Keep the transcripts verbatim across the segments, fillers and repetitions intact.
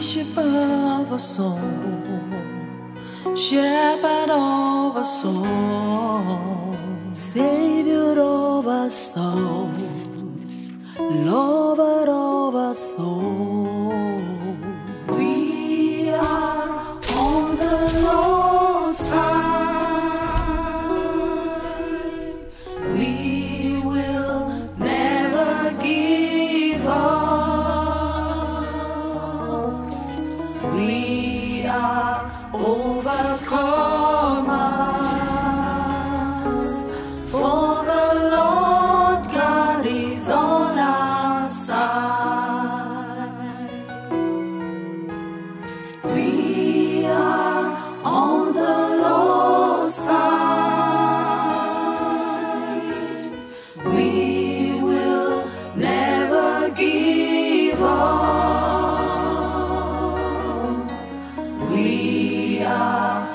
Bishop of our soul, Shepherd of our soul, Savior of our soul, Lover of our soul. We are on the Lord's side. We will never give up. We are overcomers, for the Lord God is on our side. We are on the Lord's side. We will never give up. We are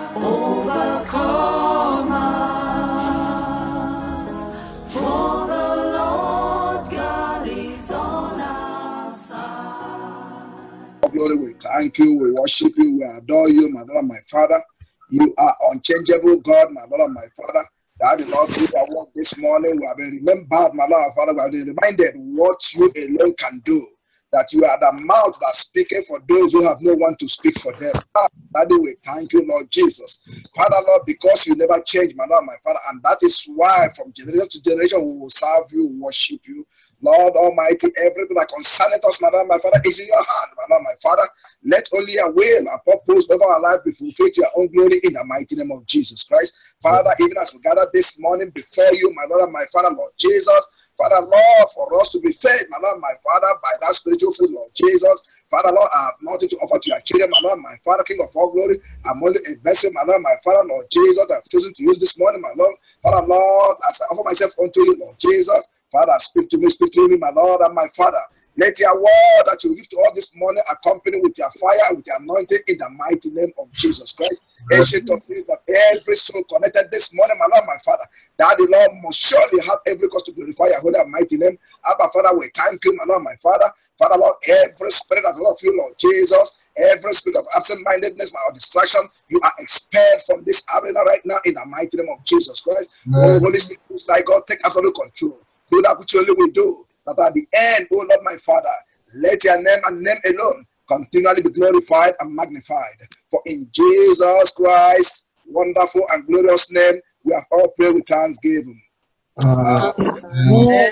overcomers, for the Lord God is on our side. Glory, we thank you, we worship you, we adore you, my Lord, my Father. You are unchangeable God, my Lord, my Father. That is Lord, through our work this morning, we have been remembered, my Lord, my Father, we have been reminded what you alone can do. That you are the mouth that speaketh for those who have no one to speak for them. Ah, Daddy, we thank you, Lord Jesus. Father, Lord, because you never change, my Lord, my Father, and that is why from generation to generation we will serve you, worship you. Lord Almighty, everything that concerneth us, my Lord, my Father, is in your hand, my Lord, my Father. Let only your will and purpose over our life be fulfilled to your own glory in the mighty name of Jesus Christ. Father, even as we gather this morning before you, my Lord and my Father, Lord Jesus, Father, Lord, for us to be fed, my Lord, my Father, by that spiritual food, Lord Jesus. Father, Lord, I have nothing to offer to your children, my Lord, my Father, King of all glory. I'm only a vessel, my Lord, my Father, Lord Jesus, that I've chosen to use this morning, my Lord. Father, Lord, as I offer myself unto you, Lord Jesus, Father, speak to me, speak to me, my Lord and my Father. Let your word that you give to us this morning accompany with your fire, with your anointing in the mighty name of Jesus Christ. Ancient of days, that every soul connected this morning, my Lord, my Father, that the Lord must surely have every cause to glorify your holy and mighty name. Abba, Father, we thank you, my Lord, my Father. Father, Lord, every spirit that love you, Lord Jesus, every spirit of absent-mindedness, my distraction, you are expelled from this arena right now in the mighty name of Jesus Christ. Oh, Holy Spirit, thy God, take absolute control. Do that which only will do. That at the end, oh Lord, my Father, let your name and name alone continually be glorified and magnified. For in Jesus Christ's wonderful and glorious name, we have all prayed with thanksgiving. Amen. Amen.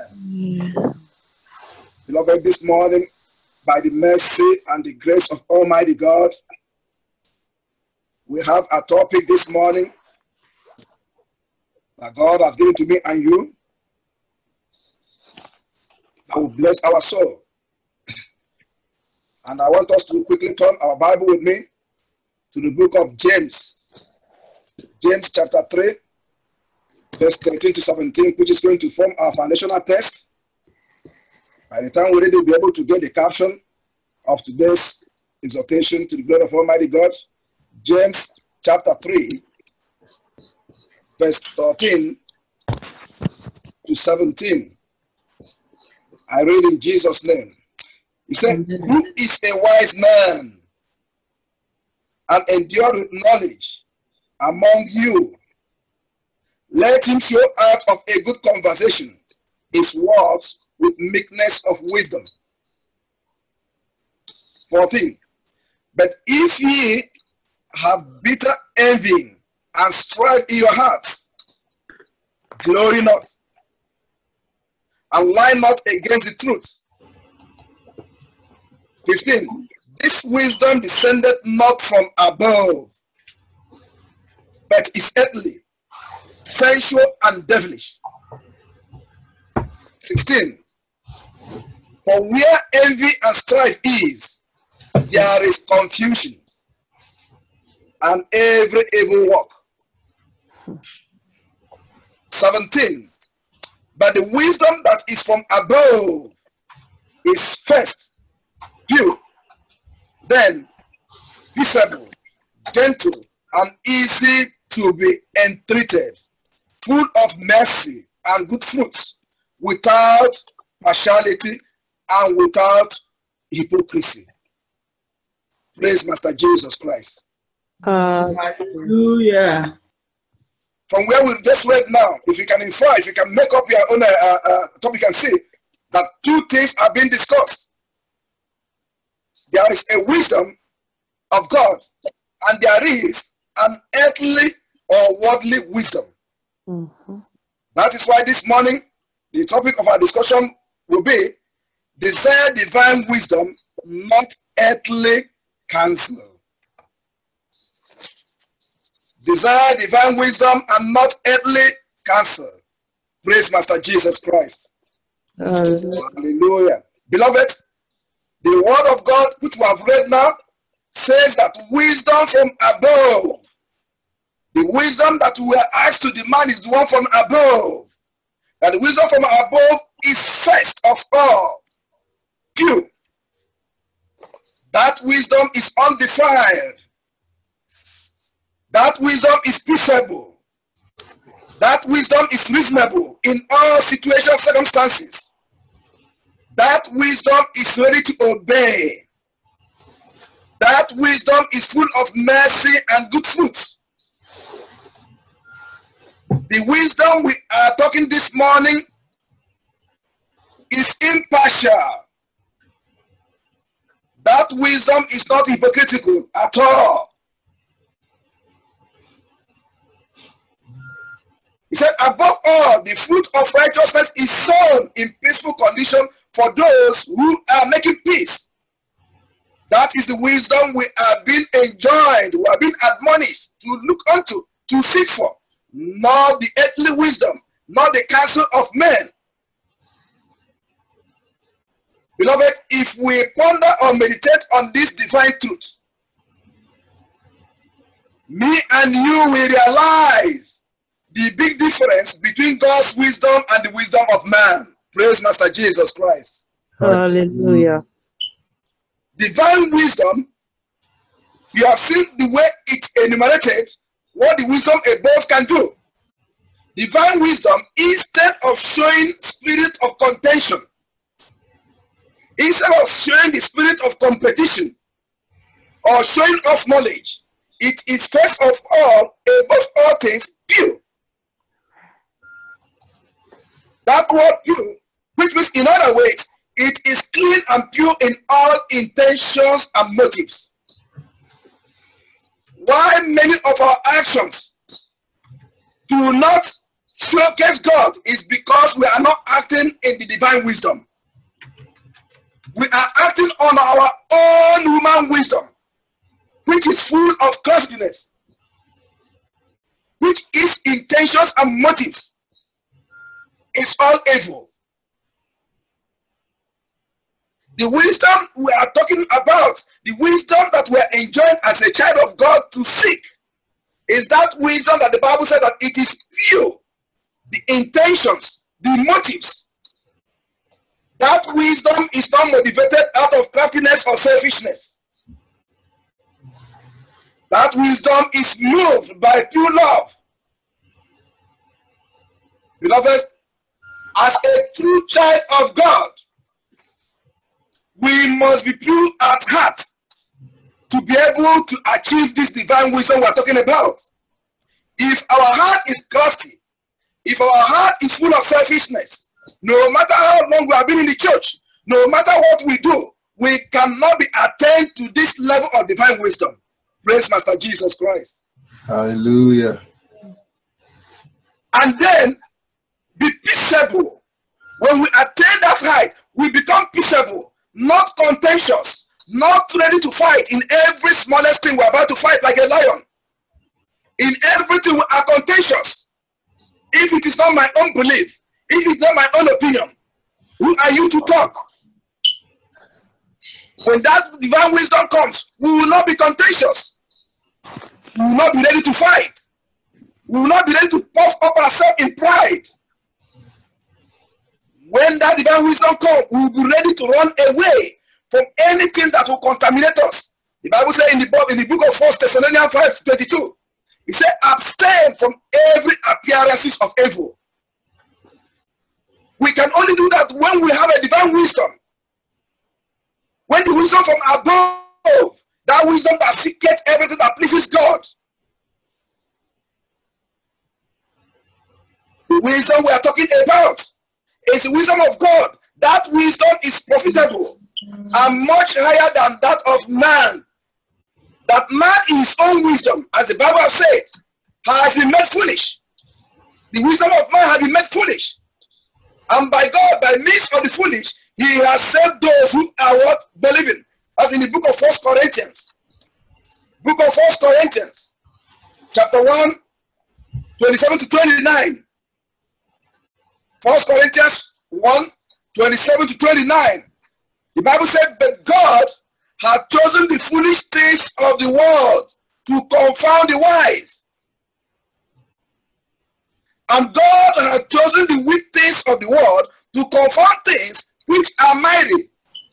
Beloved, this morning, by the mercy and the grace of Almighty God, we have a topic this morning that God has given to me and you. I will bless our soul. And I want us to quickly turn our Bible with me to the book of James. James chapter three, verse thirteen to seventeen, which is going to form our foundational text. By the time we read it, we'll be able to get the caption of today's exhortation to the glory of Almighty God. James chapter three, verse thirteen to seventeen. I read in Jesus' name. He said, who is a wise man and endured with knowledge among you? Let him show out of a good conversation his words with meekness of wisdom. fourteen. But if ye have bitter envy and strife in your hearts, glory not, and lie not against the truth. fifteen. This wisdom descended not from above, but is earthly, sensual, and devilish. sixteen. For where envy and strife is, there is confusion and every evil work. seventeen. But the wisdom that is from above is first pure, then peaceable, gentle, and easy to be entreated, full of mercy and good fruits, without partiality and without hypocrisy. Praise Master Jesus Christ. Uh, Hallelujah. From where we just read now, if you can infer, if you can make up your own uh, uh, topic and see that two things are being discussed. There is a wisdom of God, and there is an earthly or worldly wisdom. mm-hmm. That is why this morning, the topic of our discussion will be desire divine wisdom, not earthly counsel. Desire divine wisdom and not earthly counsel. Praise Master Jesus Christ. Hallelujah. Hallelujah. Beloved, the word of God which we have read now says that wisdom from above. The wisdom that we are asked to demand is the one from above. And the wisdom from above is first of all pure. That wisdom is undefiled. That wisdom is peaceable. That wisdom is reasonable in all situations, circumstances. That wisdom is ready to obey. That wisdom is full of mercy and good fruits. The wisdom we are talking this morning is impartial. That wisdom is not hypocritical at all. He said, above all, the fruit of righteousness is sown in peaceful condition for those who are making peace. That is the wisdom we are being enjoined, we are being admonished to look unto, to seek for. Not the earthly wisdom, not the counsel of men. Beloved, if we ponder or meditate on this divine truth, me and you will realize the big difference between God's wisdom and the wisdom of man. Praise Master Jesus Christ. Hallelujah. Divine wisdom, you have seen the way it's enumerated, what the wisdom above can do. Divine wisdom, instead of showing spirit of contention, instead of showing the spirit of competition or showing off knowledge, it is first of all, above all things, pure. That word pure, which means in other ways, it is clean and pure in all intentions and motives. Why many of our actions do not showcase God is because we are not acting in the divine wisdom. We are acting on our own human wisdom, which is full of craftiness, which is intentions and motives. It's all evil. The wisdom we are talking about, the wisdom that we are enjoying as a child of God to seek, is that wisdom that the Bible said that it is pure. The intentions, the motives. That wisdom is not motivated out of craftiness or selfishness. That wisdom is moved by pure love. Beloved, as a true child of God, we must be pure at heart to be able to achieve this divine wisdom we are talking about. If our heart is crafty, if our heart is full of selfishness, no matter how long we have been in the church, no matter what we do, we cannot be attained to this level of divine wisdom. Praise Master Jesus Christ. Hallelujah. And then be peaceable. When we attain that height, we become peaceable, not contentious, not ready to fight in every smallest thing we're about to fight like a lion. In everything we are contentious. If it is not my own belief, if it's not my own opinion, who are you to talk? When that divine wisdom comes, we will not be contentious. We will not be ready to fight. We will not be ready to puff up ourselves in pride. When that divine wisdom comes, we will be ready to run away from anything that will contaminate us. The Bible says in the book, in the book of First Thessalonians five twenty-two, it says, abstain from every appearances of evil. We can only do that when we have a divine wisdom. When the wisdom from above, that That wisdom that seeketh everything that pleases God. The wisdom we are talking about is the wisdom of God. That wisdom is profitable and much higher than that of man. That man in his own wisdom, as the Bible has said, has been made foolish. The wisdom of man has been made foolish. And by God, by means of the foolish, he has saved those who are what? Believing. As in the book of First Corinthians. Book of First Corinthians. Chapter one, twenty-seven to twenty-nine. First Corinthians one, twenty-seven to twenty-nine. The Bible said, but God had chosen the foolish things of the world to confound the wise. And God had chosen the weak things of the world to confound things which are mighty.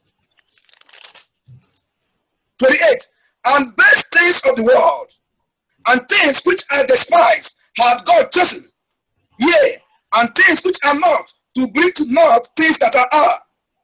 twenty-eight. And base things of the world, and things which are despised, had God chosen, yea, and things which are not, to bring to naught things that are, are,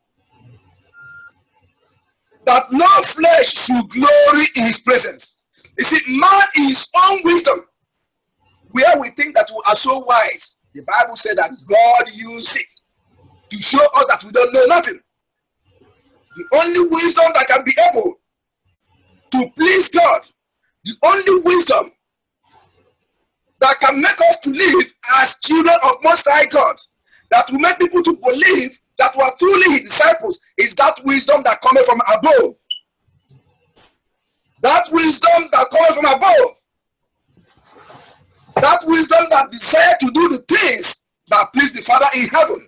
that no flesh should glory in his presence. You see, man in his own wisdom, where we think that we are so wise, the Bible said that God used it to show us that we don't know nothing. The only wisdom that can be able to please God, the only wisdom that can make us to live as children of Most High God, that will make people to believe that we are truly his disciples, is that wisdom that cometh from above. That wisdom that cometh from above. That wisdom that desire to do the things that please the Father in heaven.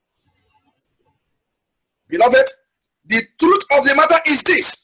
Beloved, the truth of the matter is this.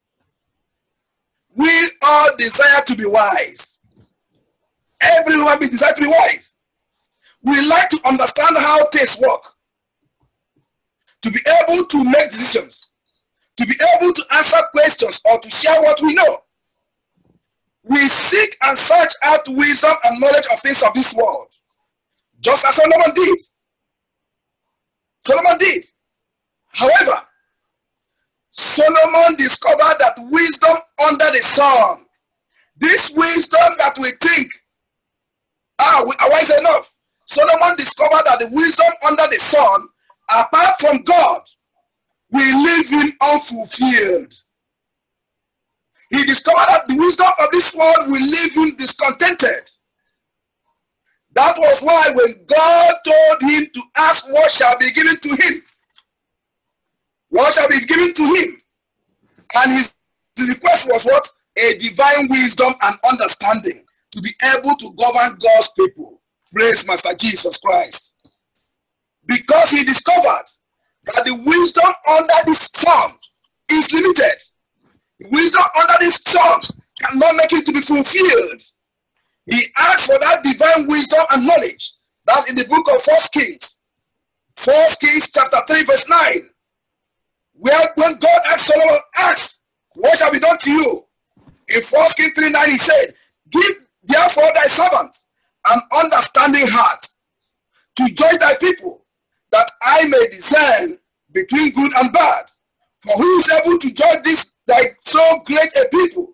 We all desire to be wise. Everyone be desire to be wise. We like to understand how things work. To be able to make decisions. To be able to answer questions or to share what we know. We seek and search out wisdom and knowledge of things of this world. Just as Solomon did. Solomon did. However, Solomon discovered that wisdom under the sun, this wisdom that we think ah, we are wise enough, Solomon discovered that the wisdom under the sun, apart from God, we live in unfulfilled. He discovered that the wisdom of this world will leave him discontented. That was why when God told him to ask what shall be given to him, what shall be given to him? And his request was what? A divine wisdom and understanding to be able to govern God's people. Praise Master Jesus Christ. Because he discovered that the wisdom under this sun is limited. The wisdom under this sun cannot make it to be fulfilled. He asked for that divine wisdom and knowledge. That's in the book of First Kings. First Kings chapter three verse nine. Where when God asked Solomon, asked, what shall be done to you? In First Kings three nine he said, give therefore thy servants an understanding heart to judge thy people, that I may discern between good and bad. For who is able to judge this thy so great a people?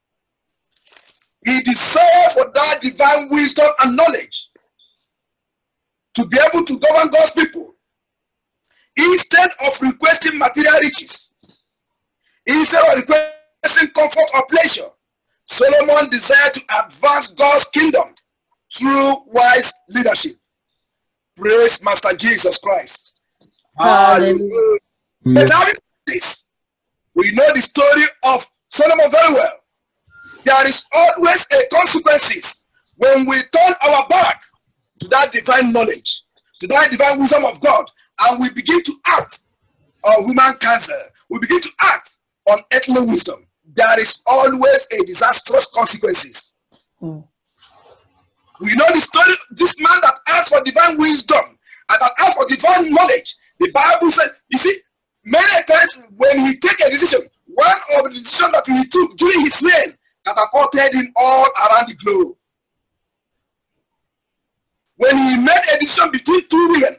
He desired for that divine wisdom and knowledge to be able to govern God's people. Instead of requesting material riches, instead of requesting comfort or pleasure, Solomon desired to advance God's kingdom through wise leadership. Praise Master Jesus Christ. Hallelujah. But having this, we know the story of Solomon very well. There is always a consequences when we turn our back to that divine knowledge, to that divine wisdom of God, and we begin to act on human counsel. We begin to act on earthly wisdom. There is always a disastrous consequences. Mm. We know the story, this man that asked for divine wisdom and that asked for divine knowledge. The Bible said, you see, many times when he take a decision, one of the decisions that he took during his reign catapulted him all around the globe. When he made a decision between two women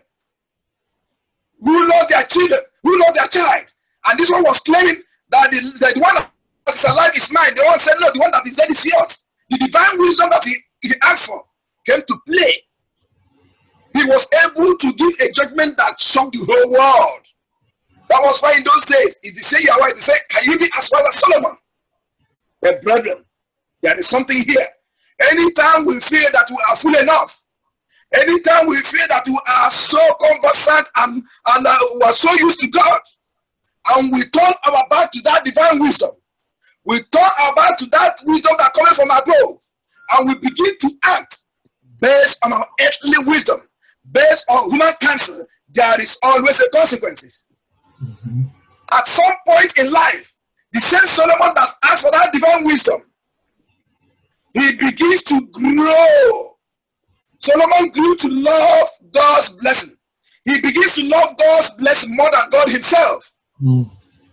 who lost their children, who lost their child, and this one was claiming that the, the one that that is alive is mine. The one said, no, the one that is dead is yours. The divine wisdom that he, he asked for came to play. He was able to give a judgment that shocked the whole world. That was why in those days, if you say you are right, they say, can you be as well as Solomon? But brethren, there is something here. Anytime we feel that we are full enough, anytime we feel that we are so conversant and, and uh, we are so used to God, and we turn our back to that divine wisdom, we turn our back to that wisdom that comes from above, and we begin to act based on our earthly wisdom, based on human counsel, there is always a consequences. Mm-hmm. At some point in life, the same Solomon that asked for that divine wisdom, he begins to grow. Solomon grew to love God's blessing. He begins to love God's blessing more than God himself. Mm.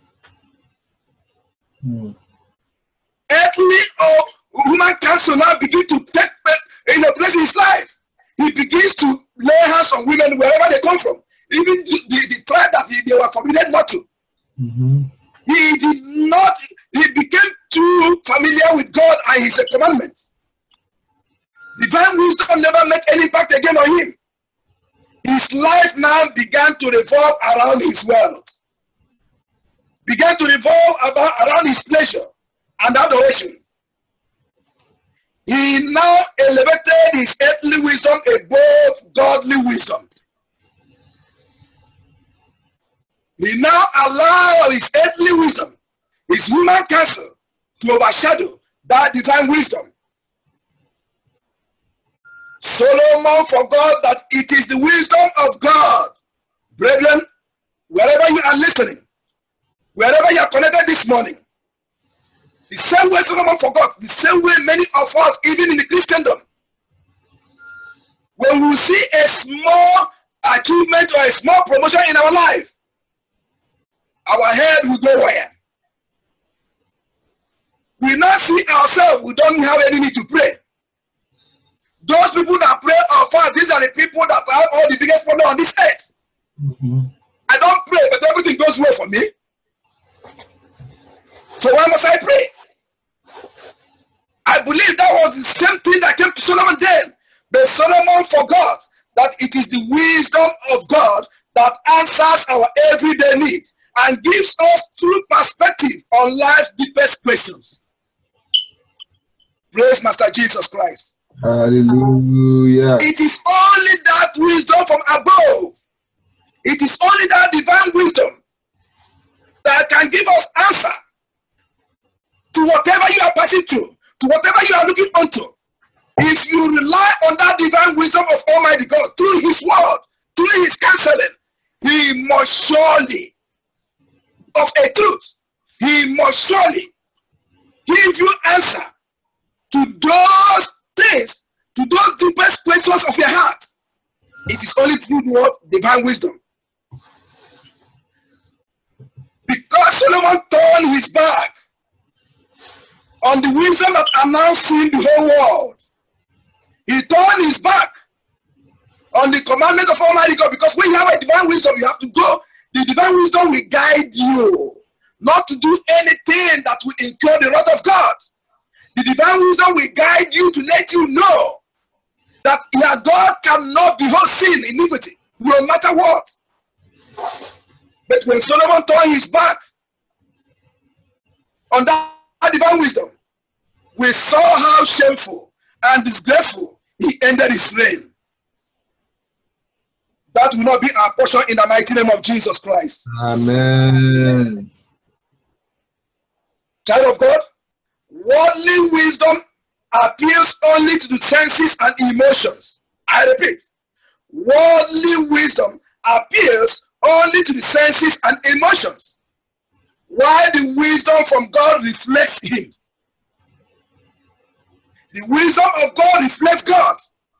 Mm. Earthly or human counsel now begin to take in a place in his life. He begins to lay hands on women wherever they come from. Even the, the, the tribe that he, they were forbidden not to. Mm-hmm. He did not, he became too familiar with God and his commandments. Divine wisdom never made any impact again on him. His life now began to revolve around his wealth. Began to revolve about, around his pleasure and adoration. He now elevated his earthly wisdom above godly wisdom. He now allowed his earthly wisdom, his human counsel, to overshadow that divine wisdom. Solomon forgot that it is the wisdom of God. Brethren, wherever you are listening, wherever you are connected this morning, the same way Solomon forgot, the same way many of us, even in the Christendom, when we see a small achievement or a small promotion in our life, our head will go where? We now see ourselves, we don't have any need to pray. Those people that pray or fast, these are the people that have all the biggest problem on this earth. Mm-hmm. I don't pray, but everything goes well for me. So why must I pray? I believe that was the same thing that came to Solomon then. But Solomon forgot that it is the wisdom of God that answers our everyday needs and gives us true perspective on life's deepest questions. Praise Master Jesus Christ. Hallelujah. It is only that wisdom from above. It is only that divine wisdom that can give us answer to whatever you are passing through, to whatever you are looking onto. If you rely on that divine wisdom of Almighty God through his word, through his counseling, he must surely, of a truth, he must surely give you answer to those things, to those deepest questions of your heart. It is only through the word, divine wisdom. Because Solomon turned his back on the wisdom that announced him the whole world, he turned his back on the commandment of Almighty God. Because when you have a divine wisdom, you have to go. The divine wisdom will guide you not to do anything that will incur the wrath of God. The divine wisdom will guide you to let you know that your God cannot behold sin, iniquity, no matter what. But when Solomon turned his back on that divine wisdom, we saw how shameful and disgraceful he ended his reign. That will not be our portion in the mighty name of Jesus Christ. Amen. Child of God, worldly wisdom appeals only to the senses and emotions. I repeat, worldly wisdom appeals only to the senses and emotions, while the wisdom from God reflects him. The wisdom of God reflects God.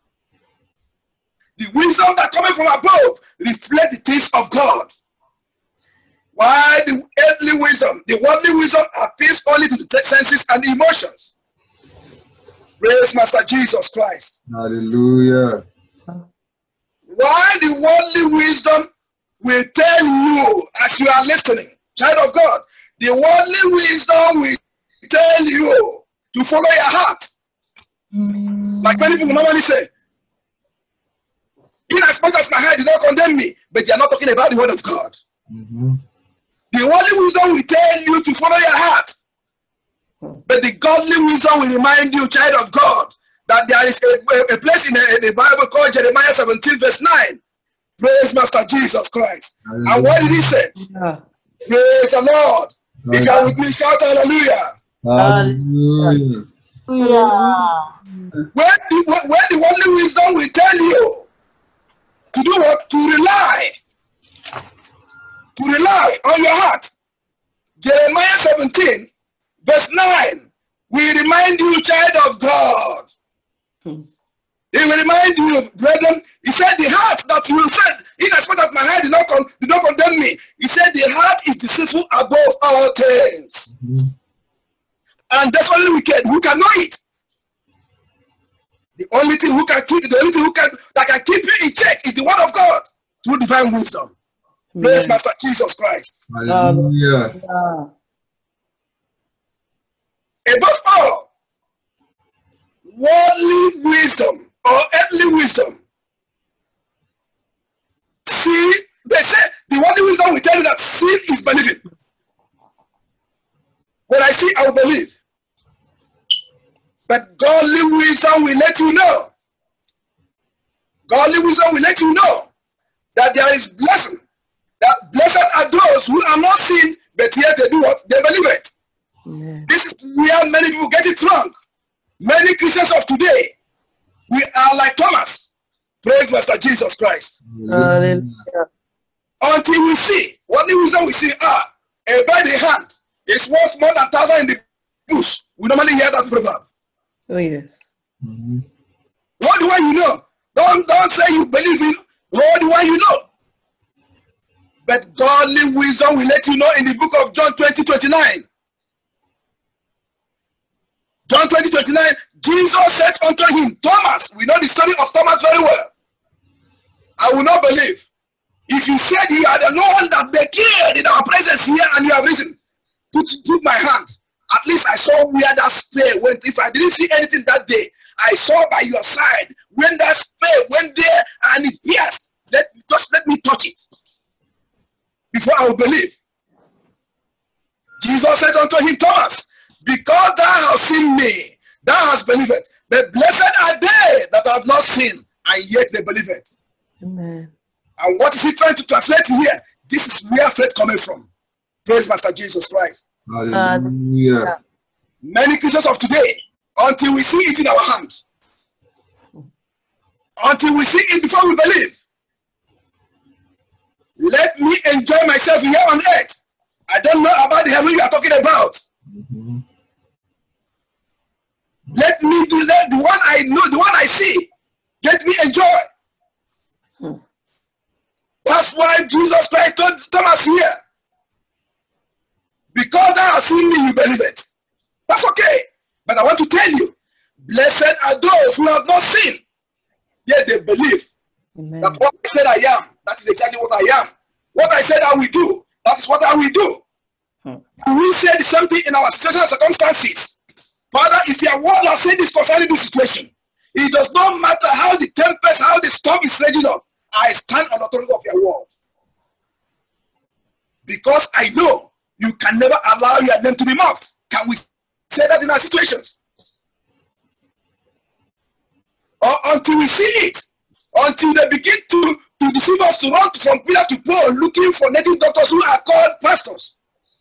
The wisdom that coming from above reflects the things of God. While the earthly wisdom, the worldly wisdom appeals only to the senses and emotions. Praise Master Jesus Christ. Hallelujah. While the worldly wisdom will tell you as you are listening, child of God, the worldly wisdom will tell you to follow your heart. Like many people normally say, in as much as my heart did not condemn me, but they are not talking about the word of God. Mm-hmm. The worldly wisdom will tell you to follow your heart. But the godly wisdom will remind you, child of God, that there is a, a place in the, in the Bible called Jeremiah seventeen verse nine. Praise Master Jesus Christ. Hallelujah. And what did he say? Yeah. Praise the Lord. Hallelujah. If you are with me, shout hallelujah. Hallelujah. Hallelujah. Where the, where the worldly wisdom will tell you to do what? To rely. To rely on your heart. Jeremiah seventeen verse nine will remind you, child of God. Hmm. He will remind you, brethren. He said, the heart that you said, in as much as my heart did not, con did not condemn me. He said, the heart is deceitful above all things. Mm-hmm. And that's only wicked who can know it. The only thing who can keep, the only thing who can, that can keep you in check is the word of God through divine wisdom. Mm-hmm. Praise Master Jesus Christ. Hallelujah. Yeah. Above all, worldly wisdom or earthly wisdom. See, they say the worldly wisdom will tell you that sin is believing. When I see, I will believe. But godly wisdom will let you know. Godly wisdom will let you know that there is blessing. That blessed are those who are not seen, but yet they do what? They believe it. Yeah. This is where many people get it wrong. Many Christians of today, we are like Thomas. Praise Master Jesus Christ. Hallelujah. Until we see, what the reason we see, ah, a bird in hand is worth more than a thousand in the bush. We normally hear that proverb. Oh, yes. Mm-hmm. What do you know? Don't, don't say you believe in what do you know? But godly wisdom will let you know in the book of John twenty, twenty-nine. John twenty, twenty-nine, Jesus said unto him, Thomas, we know the story of Thomas very well. I will not believe. If you said you are the Lord that they killed in our presence here and you have risen, put, put my hand. At least I saw where that spear went. If I didn't see anything that day, I saw by your side when that spear went there and it pierced. Let, just let me touch it before I will believe. Jesus said unto him, Thomas, because thou hast seen me, thou hast believed it. But blessed are they that have not seen, and yet they believe it. Amen. And what is he trying to translate here? This is where faith coming from. Praise Master Jesus Christ. Hallelujah. Many Christians of today, until we see it in our hands, until we see it before we believe, let me enjoy myself here on earth. I don't know about the heaven you are talking about. Mm-hmm. Let me do that, the one I know, the one I see. Let me enjoy. Hmm. That's why Jesus Christ told Thomas here. Because thou hast seen me, you believe it. That's okay. But I want to tell you, blessed are those who have not seen, yet they believe. Amen. That what I said I am, that is exactly what I am. What I said I will do, that is what I will do. Hmm. We say the same thing in our situational circumstances. Father, if your word has said this concerning this situation, it does not matter how the tempest, how the storm is raging up. I stand on the authority of your word. Because I know you can never allow your name to be mocked. Can we say that in our situations? Or until we see it, until they begin to, to deceive us to run from pillar to pole looking for native doctors who are called pastors.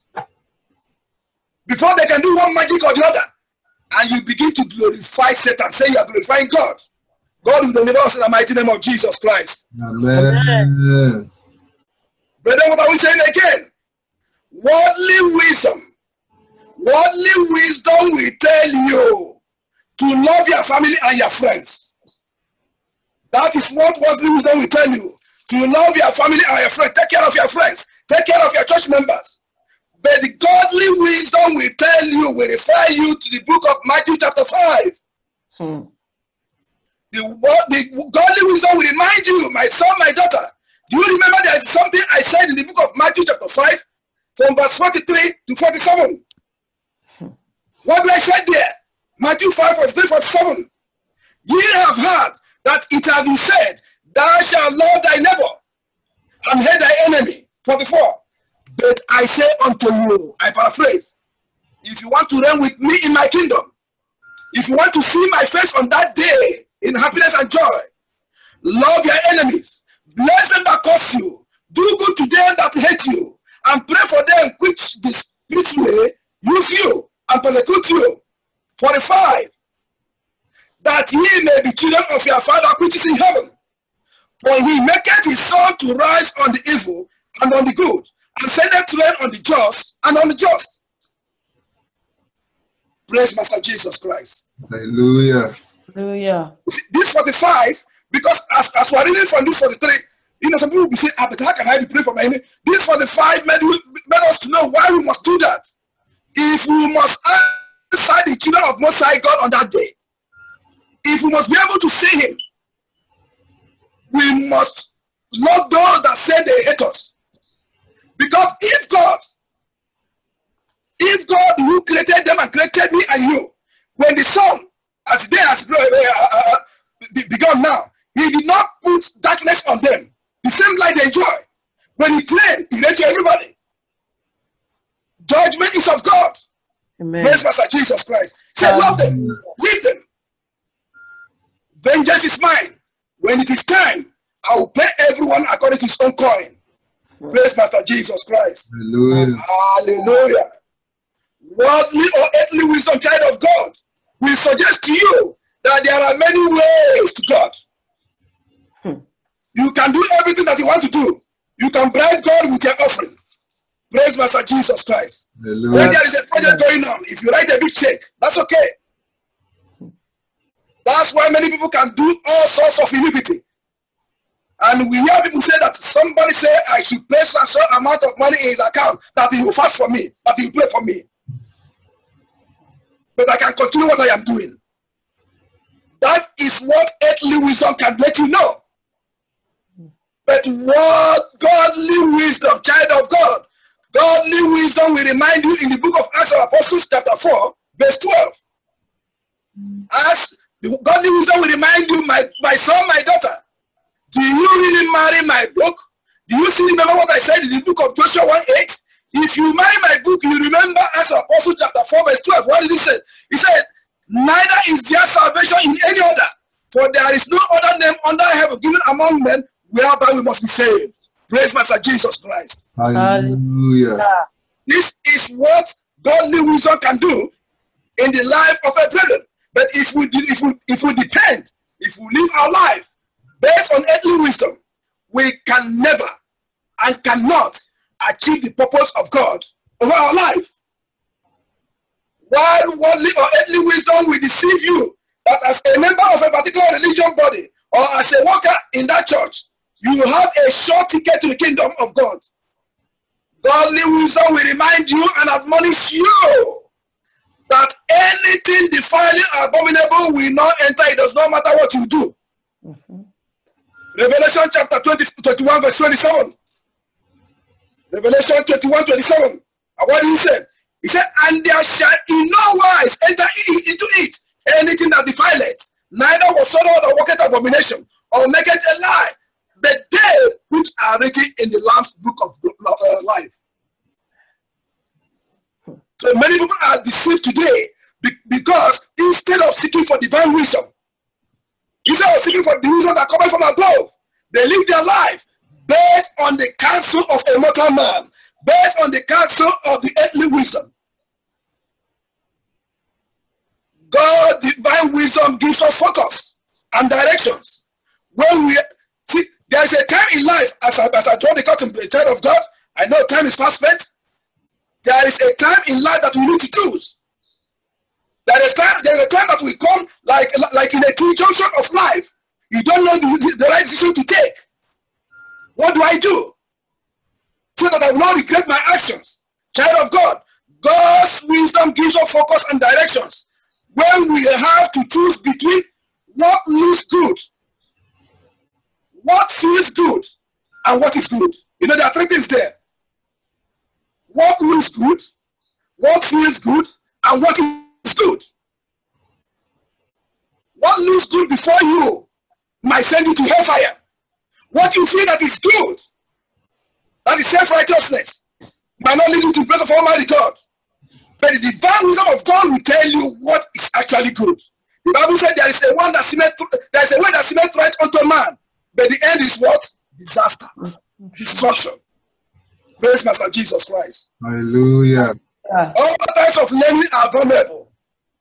Before they can do one magic or the other. And you begin to glorify Satan, say you are glorifying God. God will deliver us in the mighty name of Jesus Christ. Amen. Brethren, what are we saying again? Worldly wisdom. Worldly wisdom will tell you to love your family and your friends. That is what worldly wisdom will tell you. To love your family and your friends. Take care of your friends. Take care of your church members. But the godly wisdom will tell you, will refer you to the book of Matthew chapter five. Hmm. The, the godly wisdom will remind you, my son, my daughter. Do you remember there is something I said in the book of Matthew chapter five, from verse forty-three to forty-seven? Hmm. What do I say there? Matthew five, forty-three, forty-seven. Ye have heard that it has been said, thou shalt love thy neighbor and hate thy enemy. forty-four. But I say unto you, I paraphrase, if you want to reign with me in my kingdom, if you want to see my face on that day in happiness and joy, love your enemies, bless them that curse you, do good to them that hate you, and pray for them which despitefully use you and persecute you. forty-five. That ye may be children of your Father which is in heaven. For he maketh his sun to rise on the evil and on the good, and sendeth rain on the just and on the just. Praise Master Jesus Christ. Hallelujah. Hallelujah. This forty-five, because as, as we're reading from this forty-three, you know, some people will be saying, ah, but how can I be praying for my enemy? This forty-five made, made us to know why we must do that. If we must answer the children of Most High God on that day, if we must be able to see him, we must love those that say they hate us. Because if God, if God who created them and created me and you, when the sun, as the day has uh, uh, begun now, he did not put darkness on them. The same light they enjoy. When he claimed, he read to everybody. Judgment is of God. Amen. Praise Master Jesus Christ. Say, love them, leave them. Vengeance is mine. When it is time, I will pay everyone according to his own coin. Praise Master Jesus Christ. Hallelujah. Hallelujah. Worldly or earthly wisdom, child of God, will suggest to you that there are many ways to God. Hmm. You can do everything that you want to do. You can bribe God with your offering. Praise Master Jesus Christ. Hallelujah. When there is a project going on, if you write a big check, that's okay. That's why many people can do all sorts of iniquity. And we hear people say that somebody say, I should place a certain amount of money in his account, that he will fast for me, that he will pray for me. But I can continue what I am doing. That is what earthly wisdom can let you know. But what godly wisdom, child of God, godly wisdom will remind you in the book of Acts of Apostles chapter four, verse twelve. As the godly wisdom will remind you, my, my son, my daughter, do you really marry my book? Do you still remember what I said in the book of Joshua one eight? If you marry my book, you remember Acts of Apostles chapter four, verse twelve. What did he say? He said, neither is there salvation in any other, for there is no other name under heaven given among men whereby we must be saved. Praise Master Jesus Christ. Hallelujah. This is what godly wisdom can do in the life of a brethren. But if we, if we, if we depend, if we live our life based on earthly wisdom, we can never and cannot achieve the purpose of God over our life. While worldly or earthly wisdom will deceive you that as a member of a particular religion body or as a worker in that church, you have a short ticket to the kingdom of God. Godly wisdom will remind you and admonish you that anything defiling or abominable will not enter. It does not matter what you do. Mm-hmm. Revelation chapter twenty, twenty-one, verse twenty-seven. Revelation twenty-one, twenty-seven. And what did he say? He said, and there shall in no wise enter into it anything that defileth, neither whatsoever that worketh abomination, or maketh a lie, but they which are written in the Lamb's book of uh, life. So many people are deceived today because instead of seeking for divine wisdom, instead of seeking for the wisdom that comes from above, they live their life based on the counsel of a mortal man, based on the counsel of the earthly wisdom. God, divine wisdom, gives us focus and directions. When we see, there is a time in life, as I, as I draw the curtain, the child of God, I know time is fast spent. There is a time in life that we need to choose. There is time, there is a time that we come like, like in a conjunction of life. You don't know the, the right decision to take. What do I do? So that I will not regret my actions. Child of God, God's wisdom gives us focus and directions. When we have to choose between what looks good, what feels good, and what is good. You know, there are three things there. What looks good, what feels good, and what before you might send you to hellfire. What you feel that is good, that is self-righteousness, might not lead you to the presence of Almighty God. But the divine wisdom of God will tell you what is actually good. The Bible said there is a one that seemeth, there is a way that seemeth right unto man, but the end is what? Disaster, destruction. Praise Master Jesus Christ. Hallelujah. All types of learning are vulnerable.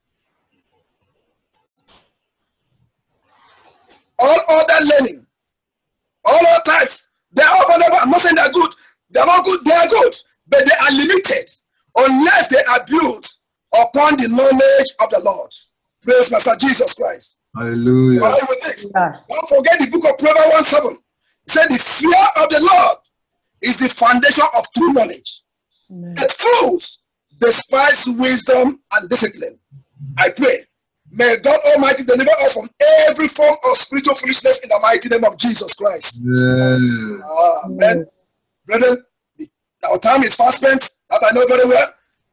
All other learning, all other types, they are vulnerable. I'm not saying they're good. They're not good. They are good, but they are limited unless they are built upon the knowledge of the Lord. Praise Master Jesus Christ. Hallelujah. All right with this. Don't forget the book of Proverbs one seven. It said the fear of the Lord is the foundation of true knowledge. Amen. But fools despise wisdom and discipline. I pray, may God Almighty deliver us from every form of spiritual foolishness in the mighty name of Jesus Christ. Yes. Amen. Brethren, the, our time is fast spent, that I know very well.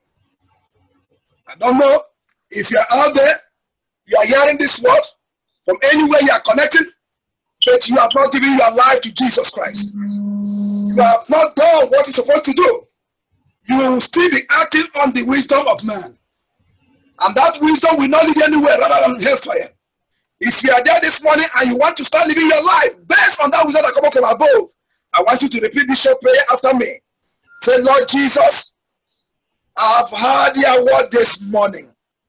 I don't know if you're out there, you are hearing this word from anywhere you are connected, but you have not given your life to Jesus Christ. You have not done what you're supposed to do. You will still be acting on the wisdom of man. And that wisdom will not lead anywhere rather than hellfire. If you are there this morning and you want to start living your life based on that wisdom that comes from above, I want you to repeat this short prayer after me. Say, Lord Jesus, I've heard your word this morning.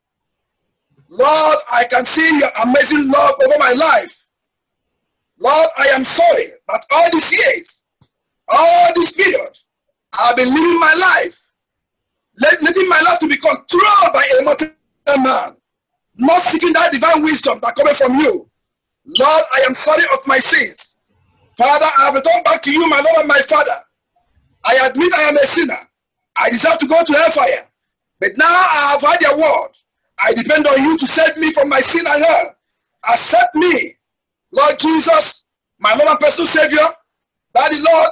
Lord, I can see your amazing love over my life. Lord, I am sorry that all these years, all this period, I've been living my life, let, letting my life to be controlled by a mortal man, not seeking that divine wisdom that comes from you. Lord, I am sorry of my sins. Father, I have returned back to you, my Lord and my Father. I admit I am a sinner. I deserve to go to hellfire. But now I have heard your word. I depend on you to save me from my sin and hell. Accept me, Lord Jesus, my Lord and personal Savior. Daddy, Lord,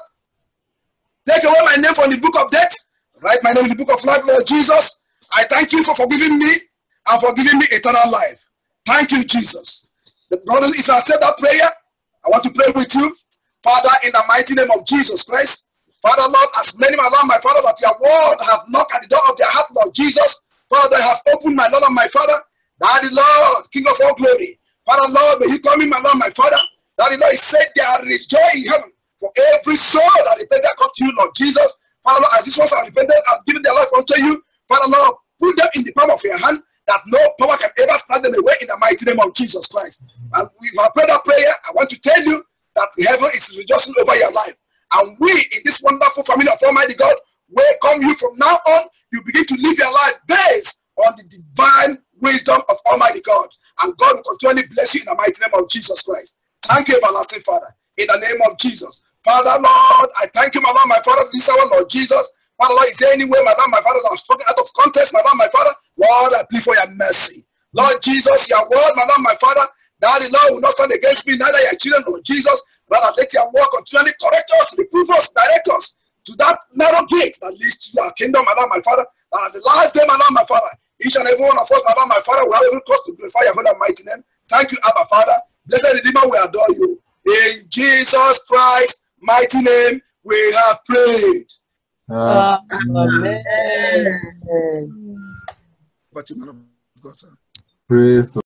take away my name from the book of death. Write my name in the book of life, Lord Jesus. I thank you for forgiving me and for giving me eternal life. Thank you, Jesus. The brother, if I said that prayer, I want to pray with you. Father, in the mighty name of Jesus Christ. Father, Lord, as many, my Lord, my Father, that your word have knocked at the door of their heart, Lord Jesus. Father, they have opened, my Lord and my Father. Daddy, Lord, King of all glory. Father, Lord, may you come in, my Lord, my Father. Daddy, Lord, he said there is joy in heaven for every soul that repented come to you, Lord Jesus. Father, Lord, as these ones are repented and given their life unto you, Father, Lord, put them in the palm of your hand, that no power can ever stand them away in the mighty name of Jesus Christ. And we have prayed that prayer. I want to tell you that heaven is rejoicing over your life. And we, in this wonderful family of Almighty God, welcome you from now on. You begin to live your life based on the divine wisdom of Almighty God. And God will continually bless you in the mighty name of Jesus Christ. Thank you, everlasting Father, in the name of Jesus. Father, Lord, I thank you, my Lord, my Father, this hour, Lord Jesus. Father, Lord, is there any way, my Lord, my Father, that I've spoken out of context, my Lord, my Father? Lord, I plead for your mercy. Lord Jesus, your word, my Lord, my Father, Daddy, Lord, will not stand against me, neither your children, Lord Jesus. Rather, let your word continually correct us, reprove us, direct us to that narrow gate that leads to your kingdom, my Lord, my Father. And at the last day, my Lord, my Father, each and every one of us, my Lord, my Father, will have a cause to glorify your holy and mighty name. Thank you, Abba, Father. Blessed Redeemer, we adore you. In Jesus Christ's mighty name, we have prayed. Uh, Amen. But you, man of God, sir. praise the